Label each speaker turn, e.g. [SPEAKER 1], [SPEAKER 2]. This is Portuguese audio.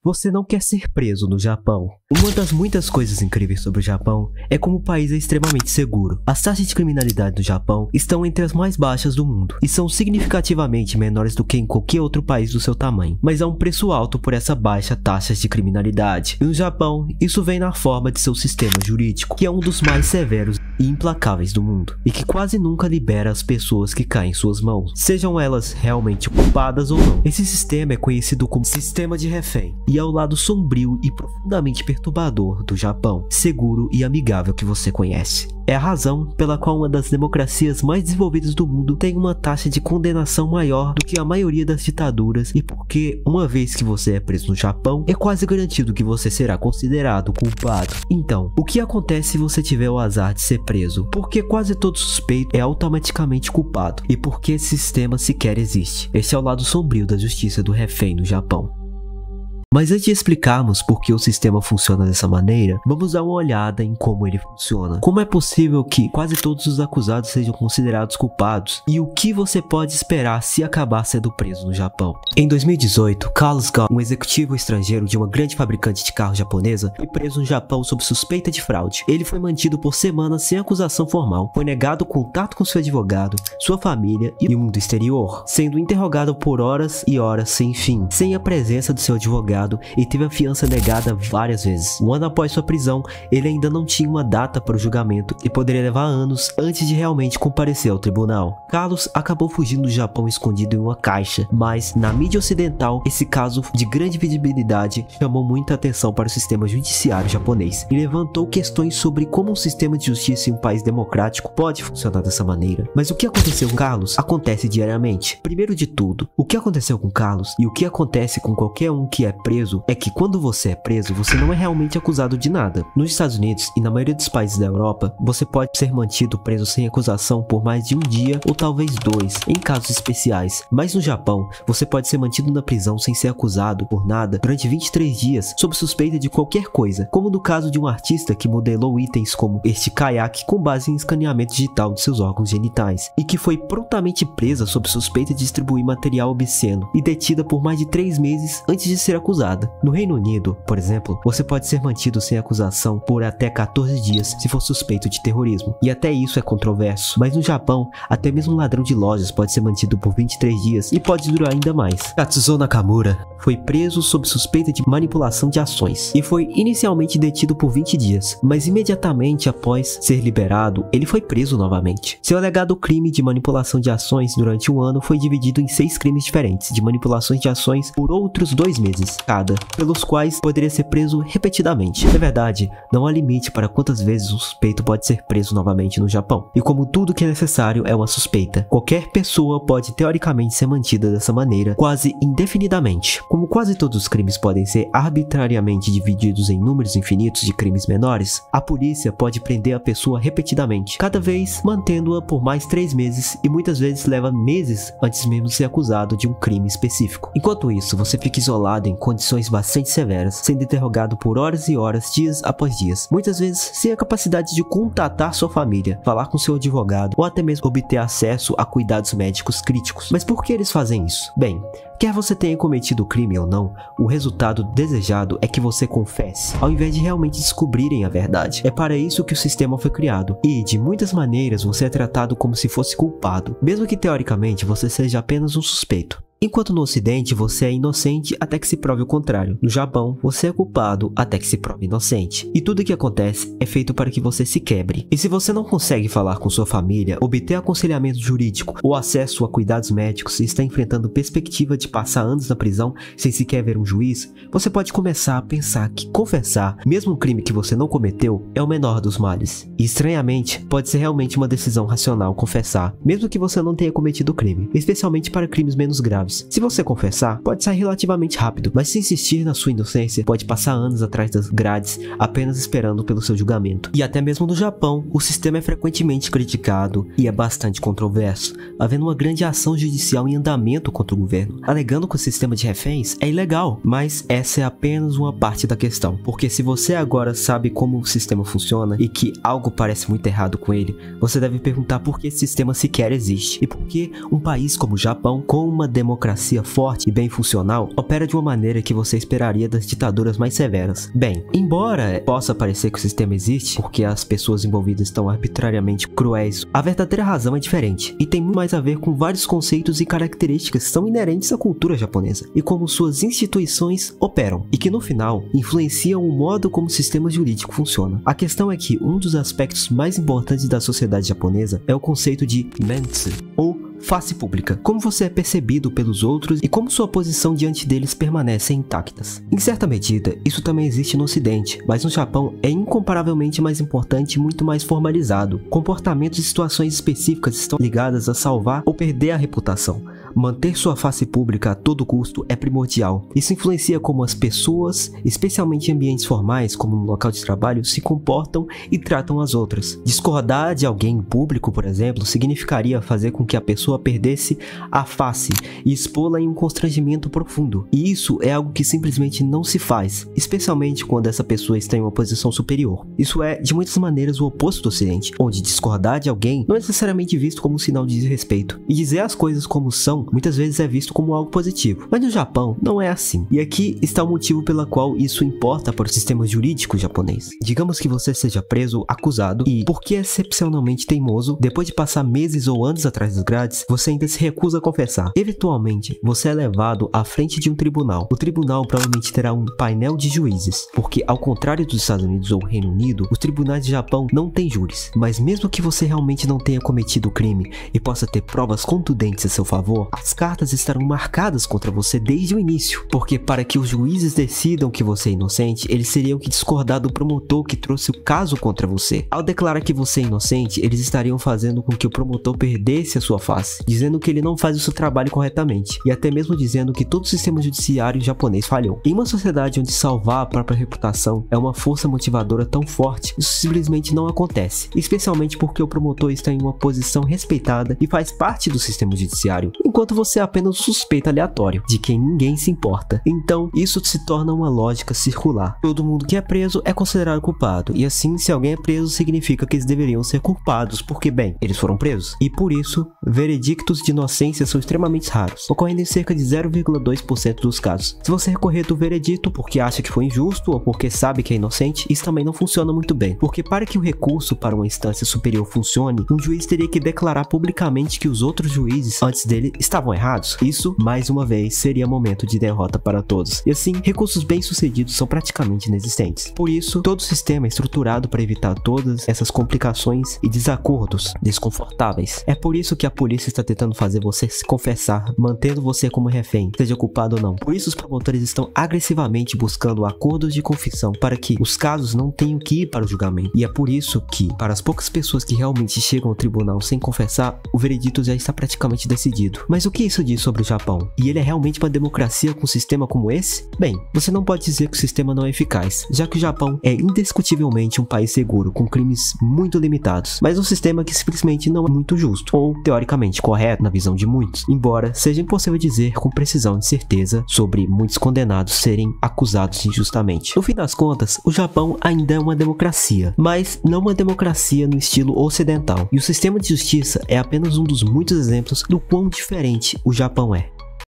[SPEAKER 1] Você não quer ser preso no Japão. Uma das muitas coisas incríveis sobre o Japão é como o país é extremamente seguro. As taxas de criminalidade no Japão estão entre as mais baixas do mundo e são significativamente menores do que em qualquer outro país do seu tamanho. Mas há um preço alto por essa baixa taxa de criminalidade. E no Japão, isso vem na forma de seu sistema jurídico, que é um dos mais severos e implacáveis do mundo, e que quase nunca libera as pessoas que caem em suas mãos, sejam elas realmente culpadas ou não. Esse sistema é conhecido como sistema de refém, e é o lado sombrio e profundamente perturbador do Japão, seguro e amigável que você conhece. É a razão pela qual uma das democracias mais desenvolvidas do mundo tem uma taxa de condenação maior do que a maioria das ditaduras, e porque, uma vez que você é preso no Japão, é quase garantido que você será considerado culpado. Então, o que acontece se você tiver o azar de ser preso? Porque quase todo suspeito é automaticamente culpado, e porque esse sistema sequer existe. Esse é o lado sombrio da justiça do refém no Japão. Mas antes de explicarmos por que o sistema funciona dessa maneira, vamos dar uma olhada em como ele funciona. Como é possível que quase todos os acusados sejam considerados culpados? E o que você pode esperar se acabar sendo preso no Japão? Em 2018, Carlos Ghosn, um executivo estrangeiro de uma grande fabricante de carros japonesa, foi preso no Japão sob suspeita de fraude. Ele foi mantido por semanas sem acusação formal, foi negado contato com seu advogado, sua família e o mundo exterior, sendo interrogado por horas e horas sem fim, sem a presença do seu advogado, e teve a fiança negada várias vezes. Um ano após sua prisão, ele ainda não tinha uma data para o julgamento e poderia levar anos antes de realmente comparecer ao tribunal. Carlos acabou fugindo do Japão escondido em uma caixa, mas na mídia ocidental, esse caso de grande visibilidade chamou muita atenção para o sistema judiciário japonês e levantou questões sobre como um sistema de justiça em um país democrático pode funcionar dessa maneira. Mas o que aconteceu com Carlos acontece diariamente. Primeiro de tudo, o que aconteceu com Carlos e o que acontece com qualquer um que é preso é que quando você é preso, você não é realmente acusado de nada. Nos Estados Unidos e na maioria dos países da Europa, você pode ser mantido preso sem acusação por mais de um dia ou talvez 2, em casos especiais. Mas no Japão, você pode ser mantido na prisão sem ser acusado por nada durante 23 dias, sob suspeita de qualquer coisa, como no caso de um artista que modelou itens como este caiaque com base em escaneamento digital de seus órgãos genitais, e que foi prontamente presa sob suspeita de distribuir material obsceno e detida por mais de 3 meses antes de ser acusada. No Reino Unido, por exemplo, você pode ser mantido sem acusação por até 14 dias se for suspeito de terrorismo, e até isso é controverso. Mas no Japão, até mesmo um ladrão de lojas pode ser mantido por 23 dias e pode durar ainda mais. Katsuzo Nakamura foi preso sob suspeita de manipulação de ações e foi inicialmente detido por 20 dias, mas imediatamente após ser liberado, ele foi preso novamente. Seu alegado crime de manipulação de ações durante um ano foi dividido em 6 crimes diferentes de manipulações de ações por outros 2 meses cada, pelos quais poderia ser preso repetidamente. Na verdade, não há limite para quantas vezes um suspeito pode ser preso novamente no Japão. E como tudo que é necessário é uma suspeita, qualquer pessoa pode teoricamente ser mantida dessa maneira quase indefinidamente. Como quase todos os crimes podem ser arbitrariamente divididos em números infinitos de crimes menores, a polícia pode prender a pessoa repetidamente, cada vez mantendo-a por mais 3 meses, e muitas vezes leva meses antes mesmo de ser acusado de um crime específico. Enquanto isso, você fica isolado em condições bastante severas, sendo interrogado por horas e horas, dias após dias, muitas vezes sem a capacidade de contatar sua família, falar com seu advogado ou até mesmo obter acesso a cuidados médicos críticos. Mas por que eles fazem isso? Bem, quer você tenha cometido o crime ou não, o resultado desejado é que você confesse, ao invés de realmente descobrirem a verdade. É para isso que o sistema foi criado, e de muitas maneiras você é tratado como se fosse culpado, mesmo que teoricamente você seja apenas um suspeito. Enquanto no Ocidente você é inocente até que se prove o contrário, no Japão você é culpado até que se prove inocente. E tudo o que acontece é feito para que você se quebre. E se você não consegue falar com sua família, obter aconselhamento jurídico ou acesso a cuidados médicos e está enfrentando perspectiva de passar anos na prisão sem sequer ver um juiz, você pode começar a pensar que confessar, mesmo um crime que você não cometeu, é o menor dos males. E estranhamente, pode ser realmente uma decisão racional confessar, mesmo que você não tenha cometido o crime, especialmente para crimes menos graves. Se você confessar, pode sair relativamente rápido, mas se insistir na sua inocência, pode passar anos atrás das grades, apenas esperando pelo seu julgamento. E até mesmo no Japão, o sistema é frequentemente criticado e é bastante controverso, havendo uma grande ação judicial em andamento contra o governo, alegando alegando que o sistema de reféns é ilegal, mas essa é apenas uma parte da questão, porque se você agora sabe como o sistema funciona e que algo parece muito errado com ele, você deve perguntar por que esse sistema sequer existe e por que um país como o Japão, com uma democracia forte e bem funcional, opera de uma maneira que você esperaria das ditaduras mais severas. Bem, embora possa parecer que o sistema existe porque as pessoas envolvidas estão arbitrariamente cruéis, a verdadeira razão é diferente e tem muito mais a ver com vários conceitos e características que são inerentes à cultura japonesa e como suas instituições operam, e que no final influenciam o modo como o sistema jurídico funciona. A questão é que um dos aspectos mais importantes da sociedade japonesa é o conceito de mentsu, ou face pública, como você é percebido pelos outros e como sua posição diante deles permanecem intactas. Em certa medida, isso também existe no Ocidente, mas no Japão é incomparavelmente mais importante e muito mais formalizado. Comportamentos e situações específicas estão ligadas a salvar ou perder a reputação. Manter sua face pública a todo custo é primordial. Isso influencia como as pessoas, especialmente em ambientes formais, como no local de trabalho, se comportam e tratam as outras. Discordar de alguém em público, por exemplo, significaria fazer com que a pessoa perdesse a face e expô-la em um constrangimento profundo. E isso é algo que simplesmente não se faz, especialmente quando essa pessoa está em uma posição superior. Isso é, de muitas maneiras, o oposto do Ocidente, onde discordar de alguém não é necessariamente visto como um sinal de desrespeito. E dizer as coisas como são muitas vezes é visto como algo positivo, mas no Japão não é assim. E aqui está o motivo pelo qual isso importa para o sistema jurídico japonês. Digamos que você seja preso, acusado e, porque é excepcionalmente teimoso, depois de passar meses ou anos atrás das grades, você ainda se recusa a confessar. Eventualmente, você é levado à frente de um tribunal. O tribunal provavelmente terá um painel de juízes, porque ao contrário dos Estados Unidos ou Reino Unido, os tribunais de Japão não têm júris. Mas mesmo que você realmente não tenha cometido o crime e possa ter provas contundentes a seu favor, as cartas estarão marcadas contra você desde o início, porque para que os juízes decidam que você é inocente, eles teriam que discordar do promotor que trouxe o caso contra você. Ao declarar que você é inocente, eles estariam fazendo com que o promotor perdesse a sua face, dizendo que ele não faz o seu trabalho corretamente, e até mesmo dizendo que todo o sistema judiciário japonês falhou. Em uma sociedade onde salvar a própria reputação é uma força motivadora tão forte, isso simplesmente não acontece, especialmente porque o promotor está em uma posição respeitada e faz parte do sistema judiciário, enquanto você é apenas um suspeito aleatório, de quem ninguém se importa. Então, isso se torna uma lógica circular. Todo mundo que é preso é considerado culpado, e assim, se alguém é preso, significa que eles deveriam ser culpados, porque, bem, eles foram presos. E por isso, veredictos de inocência são extremamente raros, ocorrendo em cerca de 0,2% dos casos. Se você recorrer do veredito porque acha que foi injusto ou porque sabe que é inocente, isso também não funciona muito bem, porque para que o recurso para uma instância superior funcione, um juiz teria que declarar publicamente que os outros juízes antes dele estavam errados. Isso, mais uma vez, seria momento de derrota para todos. E assim, recursos bem-sucedidos são praticamente inexistentes. Por isso, todo o sistema é estruturado para evitar todas essas complicações e desacordos desconfortáveis. É por isso que a polícia está tentando fazer você se confessar, mantendo você como refém, seja culpado ou não. Por isso, os promotores estão agressivamente buscando acordos de confissão para que os casos não tenham que ir para o julgamento. E é por isso que, para as poucas pessoas que realmente chegam ao tribunal sem confessar, o veredito já está praticamente decidido. Mas o que isso diz sobre o Japão? E ele é realmente uma democracia com um sistema como esse? Bem, você não pode dizer que o sistema não é eficaz, já que o Japão é indiscutivelmente um país seguro, com crimes muito limitados, mas um sistema que simplesmente não é muito justo, ou teoricamente correto na visão de muitos, embora seja impossível dizer com precisão de certeza sobre muitos condenados serem acusados injustamente. No fim das contas, o Japão ainda é uma democracia, mas não uma democracia no estilo ocidental, e o sistema de justiça é apenas um dos muitos exemplos do quão diferente o Japão é.